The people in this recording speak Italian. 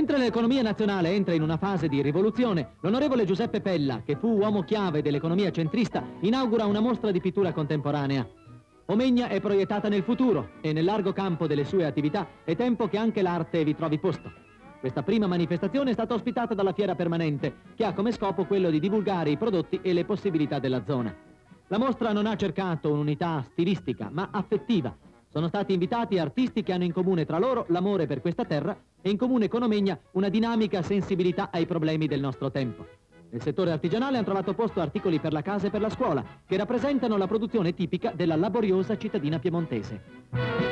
Mentre l'economia nazionale entra in una fase di rivoluzione, l'onorevole Giuseppe Pella, che fu uomo chiave dell'economia centrista, inaugura una mostra di pittura contemporanea. Omegna è proiettata nel futuro e nel largo campo delle sue attività è tempo che anche l'arte vi trovi posto. Questa prima manifestazione è stata ospitata dalla Fiera Permanente, che ha come scopo quello di divulgare i prodotti e le possibilità della zona. La mostra non ha cercato un'unità stilistica, ma affettiva. Sono stati invitati artisti che hanno in comune tra loro l'amore per questa terra e in comune con Omegna una dinamica sensibilità ai problemi del nostro tempo. Nel settore artigianale hanno trovato posto articoli per la casa e per la scuola, che rappresentano la produzione tipica della laboriosa cittadina piemontese.